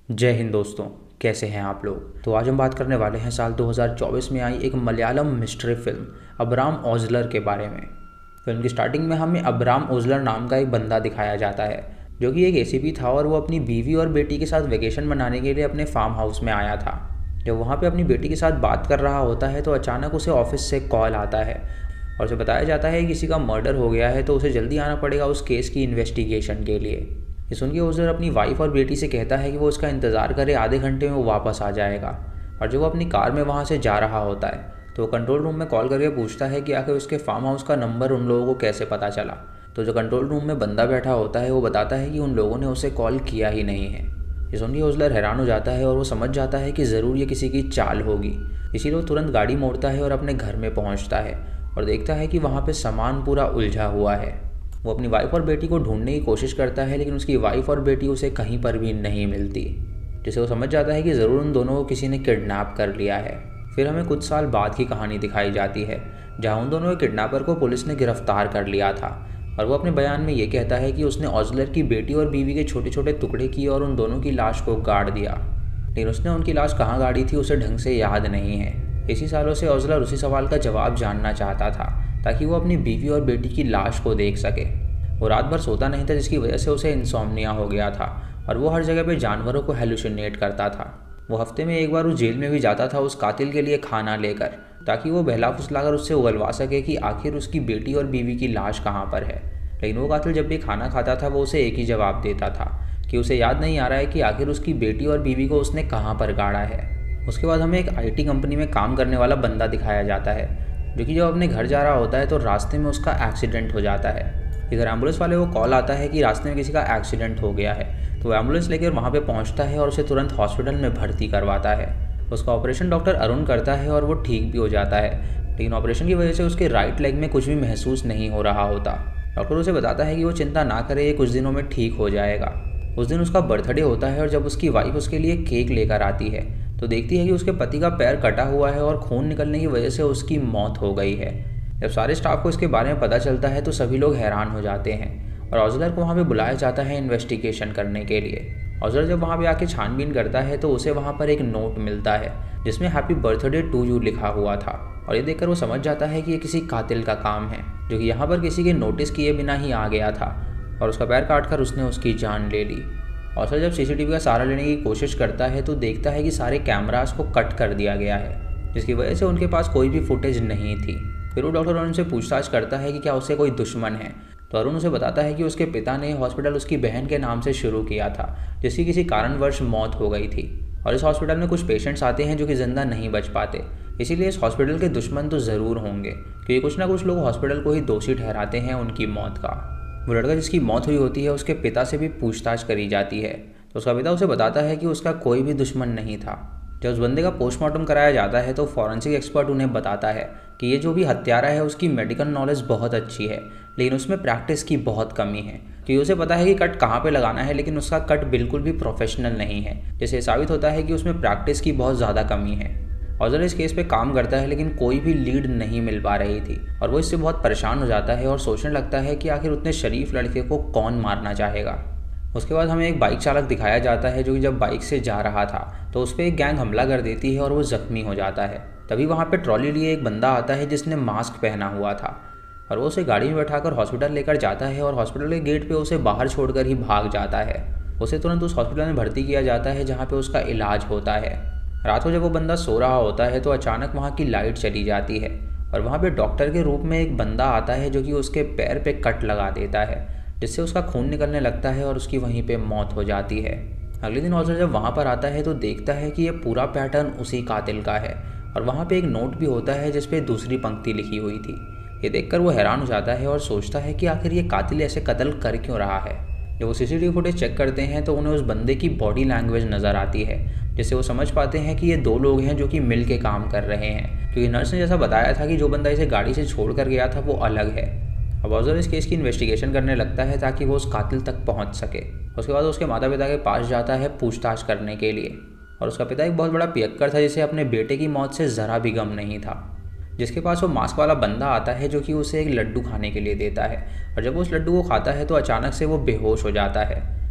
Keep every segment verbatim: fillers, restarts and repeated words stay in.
जय हिंद दोस्तों। कैसे हैं आप लोग। तो आज हम बात करने वाले हैं साल दो हज़ार चौबीस में आई एक मलयालम मिस्ट्री फिल्म अब्राम ओज़लर के बारे में। फिल्म की स्टार्टिंग में हमें अब्राम ओज़लर नाम का एक बंदा दिखाया जाता है जो कि एक एसीपी था और वो अपनी बीवी और बेटी के साथ वेकेशन मनाने के लिए अपने फार्म हाउस में आया था। जब वहाँ पे अपनी बेटी के साथ बात कर रहा होता है तो अचानक उसे ऑफिस से कॉल आता है और उसे बताया जाता है कि किसी का मर्डर हो गया है, तो उसे जल्दी आना पड़ेगा उस केस की इन्वेस्टिगेशन के लिए। ये सुन के ओज़लर अपनी वाइफ और बेटी से कहता है कि वो उसका इंतज़ार करे, आधे घंटे में वो वापस आ जाएगा। और जब वो अपनी कार में वहाँ से जा रहा होता है तो वो कंट्रोल रूम में कॉल करके पूछता है कि आखिर उसके फार्म हाउस का नंबर उन लोगों को कैसे पता चला। तो जो कंट्रोल रूम में बंदा बैठा होता है वो बताता है कि उन लोगों ने उसे कॉल किया ही नहीं है। ये सुन के ओज़लर हैरान हो जाता है और वो समझ जाता है कि ज़रूर ये किसी की चाल होगी। इसीलिए वो तुरंत गाड़ी मोड़ता है और अपने घर में पहुँचता है और देखता है कि वहाँ पर सामान पूरा उलझा हुआ है। वो अपनी वाइफ और बेटी को ढूंढने की कोशिश करता है लेकिन उसकी वाइफ और बेटी उसे कहीं पर भी नहीं मिलती, जिससे वो समझ जाता है कि ज़रूर उन दोनों को किसी ने किडनैप कर लिया है। फिर हमें कुछ साल बाद की कहानी दिखाई जाती है जहां उन दोनों के किडनैपर को पुलिस ने गिरफ्तार कर लिया था और वो अपने बयान में ये कहता है कि उसने ओज़लर की बेटी और बीवी के छोटे छोटे टुकड़े किए और उन दोनों की लाश को गाड़ दिया, लेकिन उसने उनकी लाश कहाँ गाड़ी थी उसे ढंग से याद नहीं है। इसी सालों से ओज़लर उसी सवाल का जवाब जानना चाहता था ताकि वो अपनी बीवी और बेटी की लाश को देख सके। वो रात भर सोता नहीं था जिसकी वजह से उसे इंसोम्निया हो गया था और वो हर जगह पे जानवरों को हेलुसिनेट करता था। वो हफ्ते में एक बार उस जेल में भी जाता था उस कातिल के लिए खाना लेकर, ताकि वो बहला फुसलाकर उससे उगलवा सके कि आखिर उसकी बेटी और बीवी की लाश कहाँ पर है। लेकिन वो कातिल जब भी खाना खाता था वो उसे एक ही जवाब देता था कि उसे याद नहीं आ रहा है कि आखिर उसकी बेटी और बीवी को उसने कहाँ पर गाड़ा है। उसके बाद हमें एक आईटी कंपनी में काम करने वाला बंदा दिखाया जाता है जो कि जब अपने घर जा रहा होता है तो रास्ते में उसका एक्सीडेंट हो जाता है। इधर एम्बुलेंस वाले को कॉल आता है कि रास्ते में किसी का एक्सीडेंट हो गया है, तो वो एम्बुलेंस लेकर वहाँ पे पहुँचता है और उसे तुरंत हॉस्पिटल में भर्ती करवाता है। उसका ऑपरेशन डॉक्टर अरुण करता है और वो ठीक भी हो जाता है, लेकिन ऑपरेशन की वजह से उसके राइट लेग में कुछ भी महसूस नहीं हो रहा होता। डॉक्टर उसे बताता है कि वो चिंता ना करे, ये कुछ दिनों में ठीक हो जाएगा। उस दिन उसका बर्थडे होता है और जब उसकी वाइफ उसके लिए केक लेकर आती है तो देखती है कि उसके पति का पैर कटा हुआ है और खून निकलने की वजह से उसकी मौत हो गई है। जब सारे स्टाफ को इसके बारे में पता चलता है तो सभी लोग हैरान हो जाते हैं और ओज़लर को वहाँ पे बुलाया जाता है इन्वेस्टिगेशन करने के लिए। ओज़लर जब वहाँ पे आके छानबीन करता है तो उसे वहाँ पर एक नोट मिलता है जिसमें हैप्पी बर्थडे टू यू लिखा हुआ था और ये देखकर वो समझ जाता है कि ये किसी कातिल का काम है जो कि यहाँ पर किसी के नोटिस किए बिना ही आ गया था और उसका पैर काट कर उसने उसकी जान ले ली। ओज़लर जब सीसीटीवी का सहारा लेने की कोशिश करता है तो देखता है कि सारे कैमरास को कट कर दिया गया है, जिसकी वजह से उनके पास कोई भी फुटेज नहीं थी। फिर वो डॉक्टर अरुण से पूछताछ करता है कि क्या उसे कोई दुश्मन है, तो अरुण उसे बताता है कि उसके पिता ने हॉस्पिटल उसकी बहन के नाम से शुरू किया था जिसकी किसी कारणवश मौत हो गई थी और इस हॉस्पिटल में कुछ पेशेंट्स आते हैं जो कि जिंदा नहीं बच पाते, इसीलिए इस हॉस्पिटल के दुश्मन तो ज़रूर होंगे क्योंकि कुछ ना कुछ लोग हॉस्पिटल को ही दोषी ठहराते हैं उनकी मौत का। वो लड़का जिसकी मौत हुई होती है उसके पिता से भी पूछताछ करी जाती है तो उसका पिता उसे बताता है कि उसका कोई भी दुश्मन नहीं था। जब उस बंदे का पोस्टमार्टम कराया जाता है तो फॉरेंसिक एक्सपर्ट उन्हें बताता है कि ये जो भी हत्यारा है उसकी मेडिकल नॉलेज बहुत अच्छी है लेकिन उसमें प्रैक्टिस की बहुत कमी है, क्योंकि उसे पता है कि कट कहाँ पे लगाना है लेकिन उसका कट बिल्कुल भी प्रोफेशनल नहीं है, जिससे साबित होता है कि उसमें प्रैक्टिस की बहुत ज़्यादा कमी है। ओज़लर इस केस पे काम करता है लेकिन कोई भी लीड नहीं मिल पा रही थी और वो इससे बहुत परेशान हो जाता है और सोचने लगता है कि आखिर उतने शरीफ लड़के को कौन मारना चाहेगा। उसके बाद हमें एक बाइक चालक दिखाया जाता है जो कि जब बाइक से जा रहा था तो उस पर एक गैंग हमला कर देती है और वो ज़ख्मी हो जाता है। तभी वहाँ पे ट्रॉली लिए एक बंदा आता है जिसने मास्क पहना हुआ था और वो उसे गाड़ी में बैठाकर हॉस्पिटल लेकर जाता है और हॉस्पिटल के गेट पे उसे बाहर छोड़कर ही भाग जाता है। उसे तुरंत उस हॉस्पिटल में भर्ती किया जाता है जहाँ पे उसका इलाज होता है। रात को जब वो बंदा सो रहा होता है तो अचानक वहाँ की लाइट चली जाती है और वहाँ पे डॉक्टर के रूप में एक बंदा आता है जो कि उसके पैर पे कट लगा देता है, जिससे उसका खून निकलने लगता है और उसकी वहीं पे मौत हो जाती है। अगले दिन ओज़लर जब वहाँ पर आता है तो देखता है कि ये पूरा पैटर्न उसी कातिल का है और वहाँ पे एक नोट भी होता है जिस पे दूसरी पंक्ति लिखी हुई थी। ये देखकर वो हैरान हो जाता है और सोचता है कि आखिर ये कातिल ऐसे कत्ल कर क्यों रहा है। जब वो सीसीटीवी फुटेज चेक करते हैं तो उन्हें उस बंदे की बॉडी लैंग्वेज नज़र आती है, जिससे वो समझ पाते हैं कि ये दो लोग हैं जो कि मिल के काम कर रहे हैं, क्योंकि नर्स ने जैसा बताया था कि जो बंदा इसे गाड़ी से छोड़ कर गया था वो अलग है। अब ओज़लर इस केस की इन्वेस्टिगेशन करने लगता है ताकि वो उस कातिल तक पहुंच सके। उसके बाद उसके माता पिता के पास जाता है पूछताछ करने के लिए और उसका पिता एक बहुत बड़ा पियक्कर था जिसे अपने बेटे की मौत से ज़रा भी गम नहीं था, जिसके पास वो मास्क वाला बंदा आता है जो कि उसे एक लड्डू खाने के लिए देता है और जब वो उस लड्डू को खाता है तो अचानक से वो बेहोश हो जाता है।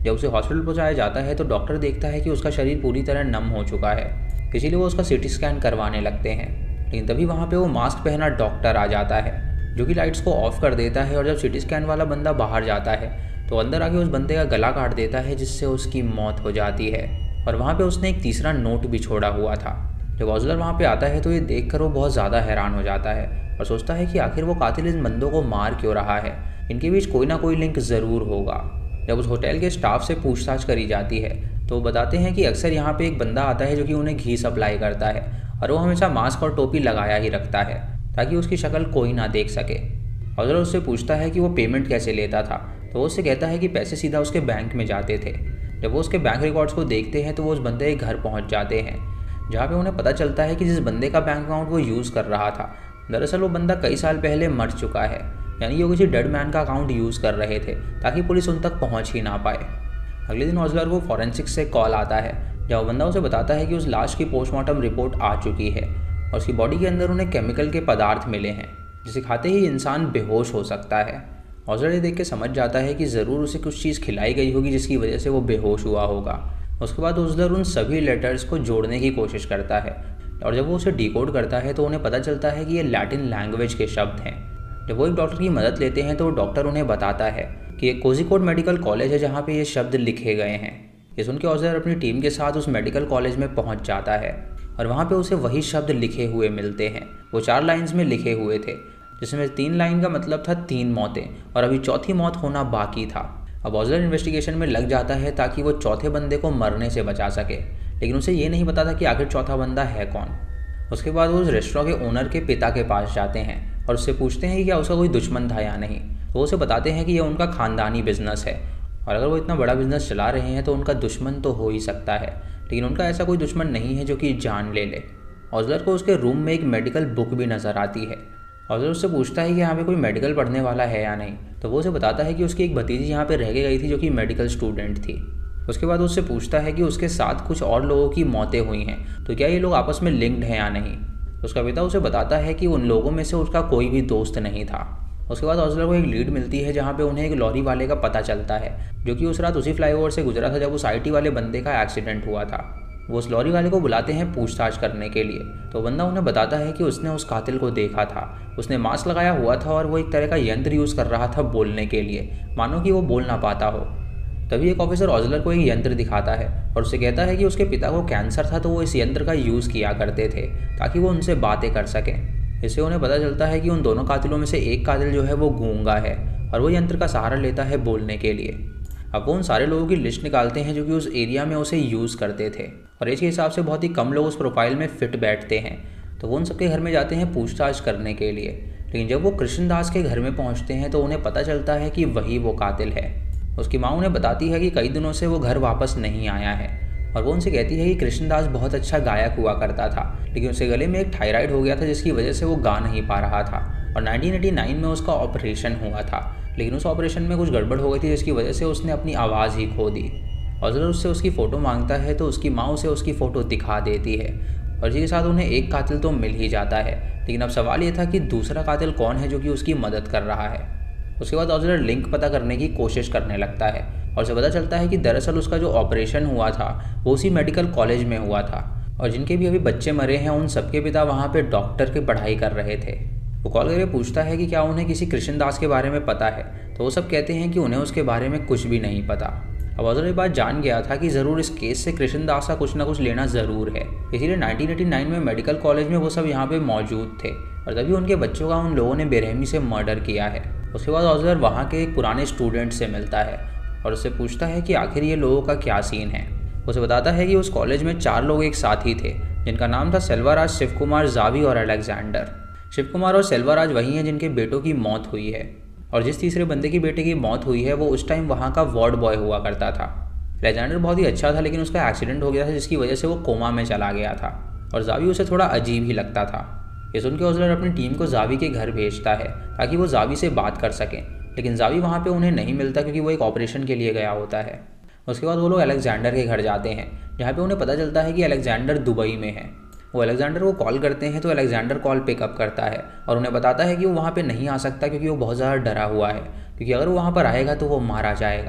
जब उसे हॉस्पिटल पहुंचाया जाता है तो डॉक्टर देखता है कि उसका शरीर पूरी तरह नम हो चुका है, इसीलिए वो उसका सीटी स्कैन करवाने लगते हैं। लेकिन तभी वहाँ पे वो मास्क पहना डॉक्टर आ जाता है, जो कि लाइट्स को ऑफ कर देता है। और जब सीटी स्कैन वाला बंदा बाहर जाता है तो अंदर आके उस बंदे का गला काट देता है, जिससे उसकी मौत हो जाती है। और वहाँ पे उसने एक तीसरा नोट भी छोड़ा हुआ था। जब ऑजलर वहाँ पे आता है तो ये देखकर वो बहुत ज़्यादा हैरान हो जाता है और सोचता है कि आखिर वो कातिल इन बंदों को मार क्यों रहा है, इनके बीच कोई ना कोई लिंक ज़रूर होगा। जब उस होटल के स्टाफ से पूछताछ करी जाती है तो बताते हैं कि अक्सर यहाँ पे एक बंदा आता है जो कि उन्हें घी सप्लाई करता है और वो हमेशा मास्क और टोपी लगाया ही रखता है ताकि उसकी शक्ल कोई ना देख सके। ऑजलर उससे पूछता है कि वो पेमेंट कैसे लेता था, तो वो उससे कहता है कि पैसे सीधा उसके बैंक में जाते थे। जब वो उसके बैंक रिकॉर्ड्स को देखते हैं तो वो उस बंदे के घर पहुँच जाते हैं, जहाँ पे उन्हें पता चलता है कि जिस बंदे का बैंक अकाउंट वो यूज़ कर रहा था, दरअसल वो बंदा कई साल पहले मर चुका है। यानी वो किसी डेड मैन का अकाउंट यूज़ कर रहे थे ताकि पुलिस उन तक पहुँच ही ना पाए। अगले दिन ऑजलर को फॉरेंसिक्स से कॉल आता है, जब वो बंदा उसे बताता है कि उस लाश की पोस्टमार्टम रिपोर्ट आ चुकी है और उसकी बॉडी के अंदर उन्हें केमिकल के पदार्थ मिले हैं, जिसे खाते ही इंसान बेहोश हो सकता है। ऑजलर ये देख के समझ जाता है कि ज़रूर उसे कुछ चीज़ खिलाई गई होगी जिसकी वजह से वो बेहोश हुआ होगा। उसके बाद ऑजलर उन सभी लेटर्स को जोड़ने की कोशिश करता है और जब वो उसे डिकोड करता है तो उन्हें पता चलता है कि ये लैटिन लैंग्वेज के शब्द हैं। जब वो एक डॉक्टर की मदद लेते हैं तो डॉक्टर उन्हें बताता है कि एक कोझिकोड मेडिकल कॉलेज है जहाँ पे ये शब्द लिखे गए हैं। ये सुन के ऑजलर अपनी टीम के साथ उस मेडिकल कॉलेज में पहुँच जाता है और वहाँ पे उसे वही शब्द लिखे हुए मिलते हैं। वो चार लाइन्स में लिखे हुए थे, जिसमें तीन लाइन का मतलब था तीन मौतें और अभी चौथी मौत होना बाकी था। अब ऑजलर इन्वेस्टिगेशन में लग जाता है ताकि वो चौथे बंदे को मरने से बचा सके, लेकिन उसे ये नहीं पता था कि आखिर चौथा बंदा है कौन। उसके बाद वो उस रेस्टोरेंट के ओनर के पिता के पास जाते हैं और उससे पूछते हैं कि क्या उसका कोई दुश्मन था या नहीं। तो वो उसे बताते हैं कि यह उनका खानदानी बिजनेस है और अगर वो इतना बड़ा बिजनेस चला रहे हैं तो उनका दुश्मन तो हो ही सकता है, लेकिन उनका ऐसा कोई दुश्मन नहीं है जो कि जान ले ले। ऑजलर को उसके रूम में एक मेडिकल बुक भी नज़र आती है। ऑजलर उससे पूछता है कि यहाँ पे कोई मेडिकल पढ़ने वाला है या नहीं, तो वो उसे बताता है कि उसकी एक भतीजी यहाँ पे रह के गई थी जो कि मेडिकल स्टूडेंट थी। उसके बाद उससे पूछता है कि उसके साथ कुछ और लोगों की मौतें हुई हैं, तो क्या ये लोग आपस में लिंक्ड हैं या नहीं। उसका पिता उसे बताता है कि उन लोगों में से उसका कोई भी दोस्त नहीं था। उसके बाद ऑजलर को एक लीड मिलती है जहाँ पे उन्हें एक लॉरी वाले का पता चलता है जो कि उस रात उसी फ्लाईओवर से गुजरा था जब उस आईटी वाले बंदे का एक्सीडेंट हुआ था। वो उस लॉरी वाले को बुलाते हैं पूछताछ करने के लिए, तो बंदा उन्हें बताता है कि उसने उस कातिल को देखा था। उसने मास्क लगाया हुआ था और वो एक तरह का यंत्र यूज़ कर रहा था बोलने के लिए, मानो कि वो बोल ना पाता हो। तभी एक ऑफिसर ऑजलर को एक यंत्र दिखाता है और उसे कहता है कि उसके पिता को कैंसर था, तो वो इस यंत्र का यूज़ किया करते थे ताकि वो उनसे बातें कर सकें। इससे उन्हें पता चलता है कि उन दोनों कातिलों में से एक कातिल जो है वो गूंगा है और वो यंत्र का सहारा लेता है बोलने के लिए। अब वो उन सारे लोगों की लिस्ट निकालते हैं जो कि उस एरिया में उसे यूज़ करते थे और एज के हिसाब से बहुत ही कम लोग उस प्रोफाइल में फिट बैठते हैं। तो वो उन सबके घर में जाते हैं पूछताछ करने के लिए, लेकिन जब वो कृष्णदास के घर में पहुंचते हैं तो उन्हें पता चलता है कि वही वो कातिल है। उसकी माँ उन्हें बताती है कि कई दिनों से वो घर वापस नहीं आया है और वो उनसे कहती है कि कृष्णदास बहुत अच्छा गायक हुआ करता था, लेकिन उसके गले में एक थायराइड हो गया था जिसकी वजह से वो गा नहीं पा रहा था और नाइनटीन एटी नाइन में उसका ऑपरेशन हुआ था, लेकिन उस ऑपरेशन में कुछ गड़बड़ हो गई थी जिसकी वजह से उसने अपनी आवाज़ ही खो दी। ऑजलर उससे उसकी फ़ोटो मांगता है तो उसकी माँ उसे उसकी फ़ोटो दिखा देती है और इसी के साथ उन्हें एक कातिल तो मिल ही जाता है, लेकिन अब सवाल ये था कि दूसरा कातिल कौन है जो कि उसकी मदद कर रहा है। उसके बाद ऑजलर लिंक पता करने की कोशिश करने लगता है और उसे पता चलता है कि दरअसल उसका जो ऑपरेशन हुआ था वो उसी मेडिकल कॉलेज में हुआ था और जिनके भी अभी बच्चे मरे हैं उन सबके पिता वहाँ पे डॉक्टर की पढ़ाई कर रहे थे। वो कॉल करके पूछता है कि क्या उन्हें किसी कृष्णदास के बारे में पता है, तो वो सब कहते हैं कि उन्हें उसके बारे में कुछ भी नहीं पता। अब ऑजलर ये बात जान गया था कि ज़रूर इस केस से कृष्णदास का कुछ ना कुछ लेना ज़रूर है, इसीलिए नाइनटीन एटी नाइन में मेडिकल कॉलेज में वो सब यहाँ पे मौजूद थे और तभी उनके बच्चों का उन लोगों ने बेरहमी से मर्डर किया है। उसके बाद ऑजलर वहाँ के एक पुराने स्टूडेंट से मिलता है और उससे पूछता है कि आखिर ये लोगों का क्या सीन है। उसे बताता है कि उस कॉलेज में चार लोग एक साथ ही थे जिनका नाम था सेल्वाराज, शिव कुमार, जावी और अलेक्जेंडर। शिव कुमार और सेल्वाराज वही हैं जिनके बेटों की मौत हुई है और जिस तीसरे बंदे की बेटे की मौत हुई है वो उस टाइम वहाँ का वार्ड बॉय हुआ करता था। अलेक्जेंडर बहुत ही अच्छा था लेकिन उसका एक्सीडेंट हो गया था जिसकी वजह से वो कोमा में चला गया था और जावी उसे थोड़ा अजीब ही लगता था। ये सुन के ऑजलर अपनी टीम को जावी के घर भेजता है ताकि वो जावी से बात कर सकें, लेकिन जावी वहाँ पे उन्हें नहीं मिलता क्योंकि वो एक ऑपरेशन के लिए गया होता है। उसके बाद वो लोग अलेक्जेंडर के घर जाते हैं जहाँ पे उन्हें पता चलता है कि अलेक्जेंडर दुबई में है। वो अलेक्जेंडर को कॉल करते हैं तो अलेक्जेंडर कॉल पिकअप करता है और उन्हें बताता है कि वो वहाँ पे नहीं आ सकता क्योंकि वो बहुत ज़्यादा डरा हुआ है, क्योंकि अगर वो वहाँ पर आएगा तो वो मारा जाएगा।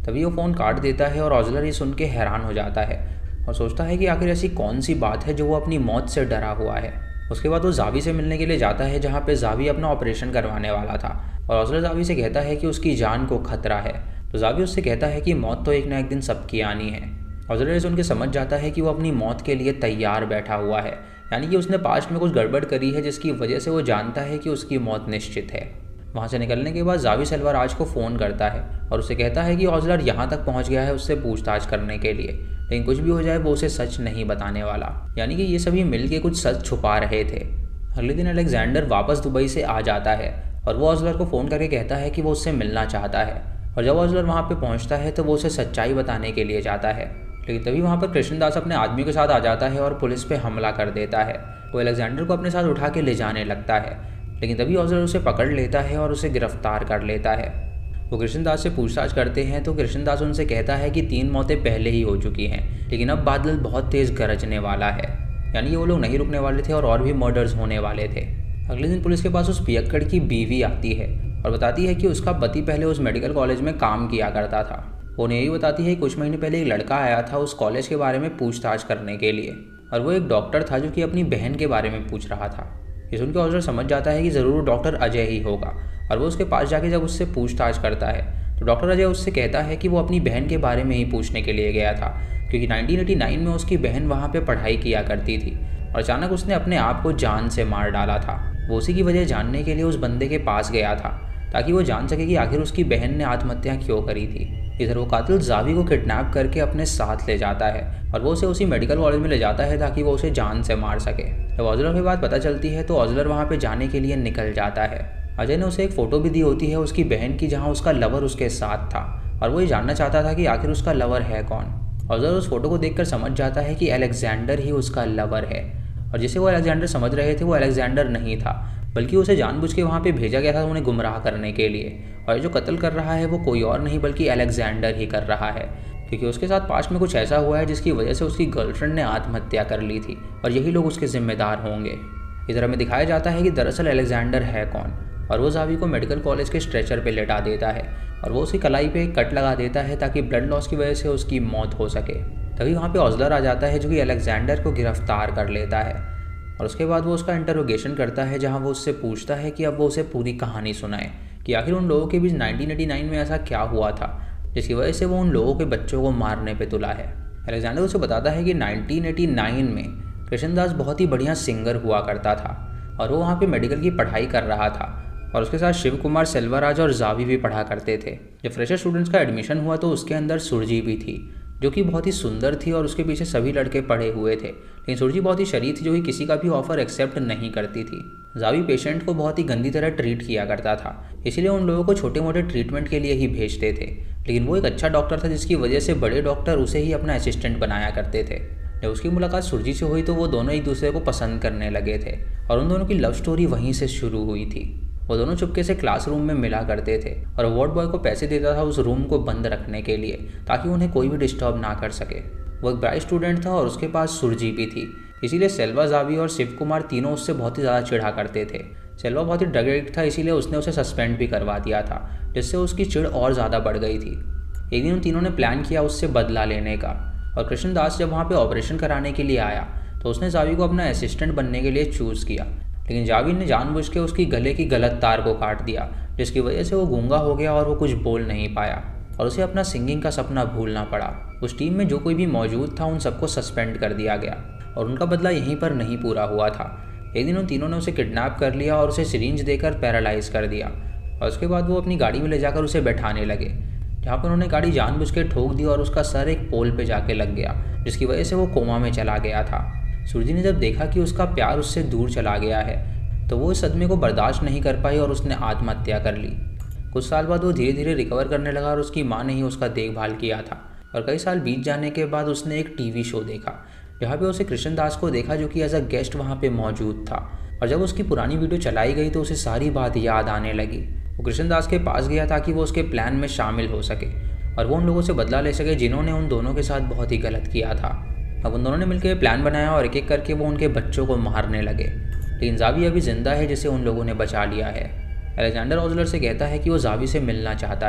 तभी वो फ़ोन काट देता है और ऑजलर ये सुन के हैरान हो जाता है और सोचता है कि आखिर ऐसी कौन सी बात है जो वो अपनी मौत से डरा हुआ है। उसके बाद वो जावी से मिलने के लिए जाता है, जहाँ पे जावी अपना ऑपरेशन करवाने वाला था और ऑजलर जावी से कहता है कि उसकी जान को खतरा है। तो जावी उससे कहता है कि मौत तो एक ना एक दिन सबकी आनी है। ऑजलर सुन के समझ जाता है कि वो अपनी मौत के लिए तैयार बैठा हुआ है, यानी कि उसने पास्ट में कुछ गड़बड़ करी है जिसकी वजह से वो जानता है कि उसकी मौत निश्चित है। वहाँ से निकलने के बाद जावी सेल्वराज को फ़ोन करता है और उसे कहता है कि ऑजलर यहाँ तक पहुँच गया है उससे पूछताछ करने के लिए, लेकिन कुछ भी हो जाए वो उसे सच नहीं बताने वाला, यानी कि ये सभी मिलके कुछ सच छुपा रहे थे। अगले दिन अलेक्जेंडर वापस दुबई से आ जाता है और वो ऑजलर को फ़ोन करके कहता है कि वो उससे मिलना चाहता है और जब ऑजलर वहाँ पे पहुँचता है तो वो उसे सच्चाई बताने के लिए जाता है। लेकिन तभी वहाँ पर कृष्णदास अपने आदमी के साथ आ जाता है और पुलिस पे हमला कर देता है। वो अलेक्जेंडर को अपने साथ उठा के ले जाने लगता है, लेकिन तभी ऑजलर उसे पकड़ लेता है और उसे गिरफ्तार कर लेता है। वो कृष्णदास से पूछताछ करते हैं तो कृष्णदास उनसे कहता है कि तीन मौतें पहले ही हो चुकी हैं, लेकिन अब बादल बहुत तेज़ गरजने वाला है, यानी कि वो लोग नहीं रुकने वाले थे और और भी मर्डर्स होने वाले थे। अगले दिन पुलिस के पास उस पियक्कड़ की बीवी आती है और बताती है कि उसका पति पहले उस मेडिकल कॉलेज में काम किया करता था। वो उन्हें यही बताती है कि कुछ महीने पहले एक लड़का आया था उस कॉलेज के बारे में पूछताछ करने के लिए और वो एक डॉक्टर था जो कि अपनी बहन के बारे में पूछ रहा था। ये सुनकर ऑजलर समझ जाता है कि ज़रूर डॉक्टर अजय ही होगा और वो उसके पास जाके जब उससे पूछताछ करता है तो डॉक्टर अजय उससे कहता है कि वो अपनी बहन के बारे में ही पूछने के लिए गया था, क्योंकि नाइनटीन एटी नाइन में उसकी बहन वहाँ पे पढ़ाई किया करती थी और अचानक उसने अपने आप को जान से मार डाला था। वो उसी की वजह जानने के लिए उस बंदे के पास गया था ताकि वो जान सके कि आखिर उसकी बहन ने आत्महत्या क्यों करी थी। इधर वो कातिल जावी को किडनैप करके अपने साथ ले जाता है और वो उसे उसी मेडिकल कॉलेज में ले जाता है ताकि वो उसे जान से मार सके। जब ऑजलर की बात पता चलती है तो ऑजलर वहाँ पे जाने के लिए निकल जाता है। अजय ने उसे एक फ़ोटो भी दी होती है उसकी बहन की, जहाँ उसका लवर उसके साथ था और वो ये जानना चाहता था कि आखिर उसका लवर है कौन। ऑजलर उस फोटो को देखकर समझ जाता है कि अलेक्जेंडर ही उसका लवर है और जिसे वो अलेक्जेंडर समझ रहे थे वो अलेक्जेंडर नहीं था, बल्कि उसे जानबूझ के वहाँ पे भेजा गया था उन्हें गुमराह करने के लिए। और जो कत्ल कर रहा है वो कोई और नहीं बल्कि अलेक्जेंडर ही कर रहा है, क्योंकि उसके साथ पास्ट में कुछ ऐसा हुआ है जिसकी वजह से उसकी गर्लफ्रेंड ने आत्महत्या कर ली थी और यही लोग उसके जिम्मेदार होंगे। इधर हमें दिखाया जाता है कि दरअसल अलेक्जेंडर है कौन और वो जावी को मेडिकल कॉलेज के स्ट्रेचर पे लेटा देता है और वो उसकी कलाई पे एक कट लगा देता है ताकि ब्लड लॉस की वजह से उसकी मौत हो सके। तभी वहाँ पे ऑजलर आ जाता है जो कि अलेक्जेंडर को गिरफ्तार कर लेता है और उसके बाद वो उसका इंटरोगेशन करता है, जहाँ वो उससे पूछता है कि अब वो उसे पूरी कहानी सुनाए कि आखिर उन लोगों के बीच नाइनटीन एटी नाइन में ऐसा क्या हुआ था जिसकी वजह से वो उन लोगों के बच्चों को मारने पे तुला है। अलेक्जेंडर उसे बताता है कि नाइनटीन एटी नाइन में कृष्णदास बहुत ही बढ़िया सिंगर हुआ करता था और वो वहाँ पे मेडिकल की पढ़ाई कर रहा था और उसके साथ शिव कुमार सेल्वराज और जावी भी पढ़ा करते थे। जब फ्रेशर स्टूडेंट्स का एडमिशन हुआ तो उसके अंदर सुरजी भी थी जो कि बहुत ही सुंदर थी और उसके पीछे सभी लड़के पड़े हुए थे, लेकिन सुरजी बहुत ही शरीफ थी जो कि किसी का भी ऑफर एक्सेप्ट नहीं करती थी। जावी पेशेंट को बहुत ही गंदी तरह ट्रीट किया करता था, इसीलिए उन लोगों को छोटे मोटे ट्रीटमेंट के लिए ही भेजते थे, लेकिन वो एक अच्छा डॉक्टर था जिसकी वजह से बड़े डॉक्टर उसे ही अपना असिस्टेंट बनाया करते थे। जब उसकी मुलाकात सुरजी से हुई तो वो दोनों एक दूसरे को पसंद करने लगे थे और उन दोनों की लव स्टोरी वहीं से शुरू हुई थी। वो दोनों चुपके से क्लासरूम में मिला करते थे और वार्ड बॉय को पैसे देता था उस रूम को बंद रखने के लिए ताकि उन्हें कोई भी डिस्टर्ब ना कर सके। वो एक ब्राइट स्टूडेंट था और उसके पास सुरजी भी थी, इसीलिए सेल्वा, जावी और शिव कुमार तीनों उससे बहुत ही ज़्यादा चिढ़ा करते थे। सेल्वा बहुत ही ड्रग एडिक्ट था, इसीलिए उसने उसे सस्पेंड भी करवा दिया था, जिससे उसकी चिढ़ और ज़्यादा बढ़ गई थी। एक दिन उन तीनों ने प्लान किया उससे बदला लेने का और कृष्णदास जब वहाँ पर ऑपरेशन कराने के लिए आया तो उसने जावी को अपना असिस्टेंट बनने के लिए चूज़ किया, लेकिन जावी ने जानबूझ के उसकी गले की गलत तार को काट दिया, जिसकी वजह से वो गूंगा हो गया और वो कुछ बोल नहीं पाया और उसे अपना सिंगिंग का सपना भूलना पड़ा। उस टीम में जो कोई भी मौजूद था उन सबको सस्पेंड कर दिया गया और उनका बदला यहीं पर नहीं पूरा हुआ था। एक दिन उन तीनों ने उसे किडनैप कर लिया और उसे सिरिंज देकर पैरालाइज कर दिया और उसके बाद वो अपनी गाड़ी में ले जाकर उसे बैठाने लगे, जहाँ पर उन्होंने गाड़ी जानबूझ के ठोक दी और उसका सर एक पोल पे जाके लग गया, जिसकी वजह से वो कोमा में चला गया था। सुरजी ने जब देखा कि उसका प्यार उससे दूर चला गया है तो वो इस सदमे को बर्दाश्त नहीं कर पाई और उसने आत्महत्या कर ली। कुछ साल बाद वो धीरे धीरे रिकवर करने लगा और उसकी माँ ने ही उसका देखभाल किया था और कई साल बीत जाने के बाद उसने एक टीवी शो देखा जहाँ पे उसे कृष्णदास को देखा जो कि एज अ गेस्ट वहाँ पे मौजूद था और जब उसकी पुरानी वीडियो चलाई गई तो उसे सारी बात याद आने लगी। वो कृष्णदास के पास गया ताकि वो उसके प्लान में शामिल हो सके और वो उन लोगों से बदला ले सके जिन्होंने उन दोनों के साथ बहुत ही गलत किया था। अब उन दोनों ने मिलकर प्लान बनाया और एक एक करके वो उनके बच्चों को मारने लगे, लेकिन जावी अभी जिंदा है जिसे उन लोगों ने बचा लिया है। अलेक्जेंडर ऑजलर से कहता है कि वो जावी से मिलना चाहता है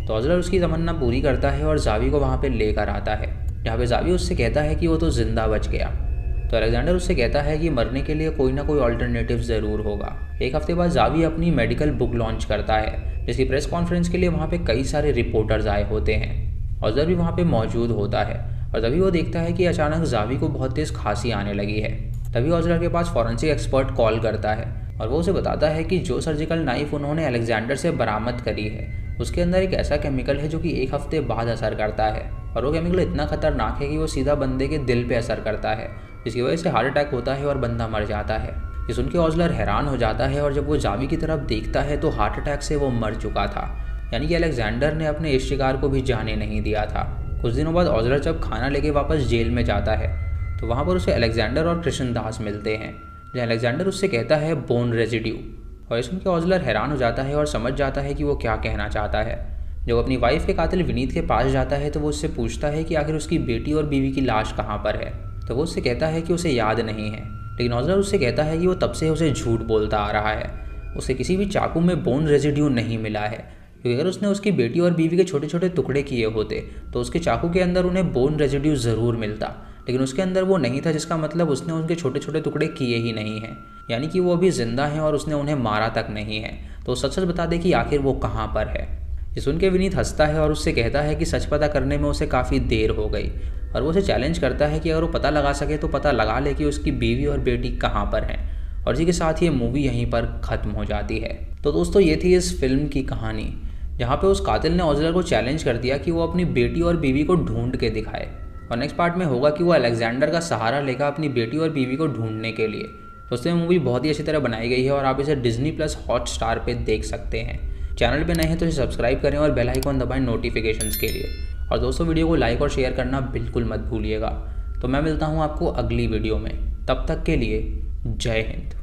तो ऑजलर उसकी तमन्ना पूरी करता है और जावी को वहाँ पे लेकर आता है, जहाँ पे जावी उससे कहता है कि वो तो जिंदा बच गया। तो अलेक्जेंडर उससे कहता है कि मरने के लिए कोई ना कोई ऑल्टरनेटिव ज़रूर होगा। एक हफ्ते बाद जावी अपनी मेडिकल बुक लॉन्च करता है, जिसकी प्रेस कॉन्फ्रेंस के लिए वहाँ पे कई सारे रिपोर्टर्स आए होते हैं। ऑजलर भी वहाँ पे मौजूद होता है और तभी वो देखता है कि अचानक जावी को बहुत तेज़ खांसी आने लगी है। तभी ऑजलर के पास फॉरेंसिक एक्सपर्ट कॉल करता है और वो उसे बताता है कि जो सर्जिकल नाइफ उन्होंने अलेक्जेंडर से बरामद करी है उसके अंदर एक ऐसा केमिकल है जो कि एक हफ्ते बाद असर करता है, और वो केमिकल इतना खतरनाक है कि वो सीधा बंदे के दिल पे असर करता है, जिसकी वजह से हार्ट अटैक होता है और बंदा मर जाता है। ये सुन के ऑजलर हैरान हो जाता है और जब वो जावी की तरफ देखता है तो हार्ट अटैक से वो मर चुका था, यानी कि अलेक्जेंडर ने अपने इस शिकार को भी जाने नहीं दिया था। कुछ दिनों बाद ऑजलर जब खाना लेके वापस जेल में जाता है तो वहाँ पर उसे अलेक्जेंडर और कृष्णदास मिलते हैं, जहाँ अलेक्जेंडर उससे कहता है बोन रेजिड्यू, और इस सुन के ऑजलर हैरान हो जाता है और समझ जाता है कि वो क्या कहना चाहता है। जब अपनी वाइफ के कातिल विनीत के पास जाता है तो वो उससे पूछता है कि आखिर उसकी बेटी और बीवी की लाश कहाँ पर है, तो वो उससे कहता है कि उसे याद नहीं है, लेकिन ऑजलर उससे कहता है कि वो तब से उसे झूठ बोलता आ रहा है। उसे किसी भी चाकू में बोन रेजिड्यू नहीं मिला है, क्योंकि अगर उसने उसकी बेटी और बीवी के छोटे छोटे टुकड़े किए होते तो उसके चाकू के अंदर उन्हें बोन रेजिड्यू ज़रूर मिलता, लेकिन उसके अंदर वो नहीं था, जिसका मतलब उसने उनके छोटे छोटे टुकड़े किए ही नहीं हैं, यानी कि वो अभी जिंदा हैं और उसने उन्हें मारा तक नहीं है। तो सच सच बता दे कि आखिर वो कहाँ पर है। ये सुन के विनीत हंसता है और उससे कहता है कि सच पता करने में उसे काफ़ी देर हो गई, और वो उसे चैलेंज करता है कि अगर वो पता लगा सके तो पता लगा ले कि उसकी बीवी और बेटी कहाँ पर हैं। और इसी के साथ ये मूवी यहीं पर ख़त्म हो जाती है। तो दोस्तों ये थी इस फिल्म की कहानी, जहाँ पे उस कातिल ने ऑजलर को चैलेंज कर दिया कि वो अपनी बेटी और बीवी को ढूंढ के दिखाए, और नेक्स्ट पार्ट में होगा कि वो अलेक्जेंडर का सहारा लेगा अपनी बेटी और बीवी को ढूंढने के लिए। दोस्तों ये मूवी बहुत ही अच्छी तरह बनाई गई है और आप इसे डिज्नी प्लस हॉट स्टार पर देख सकते हैं। चैनल पे नए हैं तो इसे सब्सक्राइब करें और बेल आइकन दबाएं नोटिफिकेशंस के लिए। और दोस्तों वीडियो को लाइक और शेयर करना बिल्कुल मत भूलिएगा। तो मैं मिलता हूँ आपको अगली वीडियो में, तब तक के लिए जय हिंद।